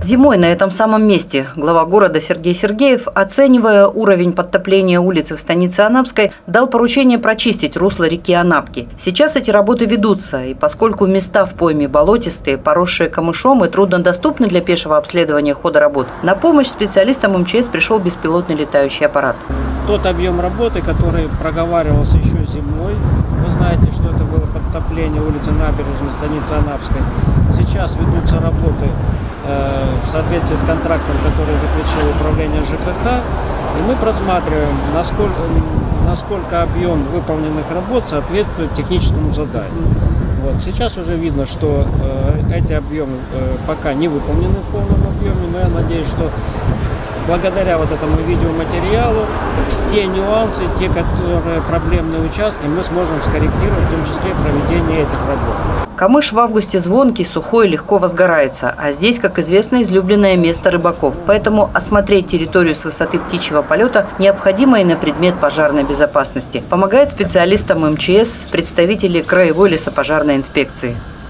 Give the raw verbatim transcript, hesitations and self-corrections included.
Зимой на этом самом месте глава города Сергей Сергеев, оценивая уровень подтопления улицы в станице Анапской, дал поручение прочистить русло реки Анапки. Сейчас эти работы ведутся, и поскольку места в пойме болотистые, поросшие камышом и труднодоступны для пешего обследования хода работ, на помощь специалистам эм че эс пришел беспилотный летающий аппарат. Тот объем работы, который проговаривался еще зимой, вы знаете, что это было подтопление улицы Набережной, станицы Анапской. Сейчас ведутся работы э, в соответствии с контрактом, который заключило управление жэ ка ха, и мы просматриваем, насколько, насколько объем выполненных работ соответствует техническому заданию. Вот. Сейчас уже видно, что э, эти объемы э, пока не выполнены в полном объеме, но я надеюсь, что благодаря вот этому видеоматериалу те нюансы, те которые проблемные участки, мы сможем скорректировать, в том числе проведение этих работ. Камыш в августе звонкий, сухой, легко возгорается, а здесь, как известно, излюбленное место рыбаков. Поэтому осмотреть территорию с высоты птичьего полета необходимо и на предмет пожарной безопасности. Помогает специалистам эм че эс представители краевой лесопожарной инспекции.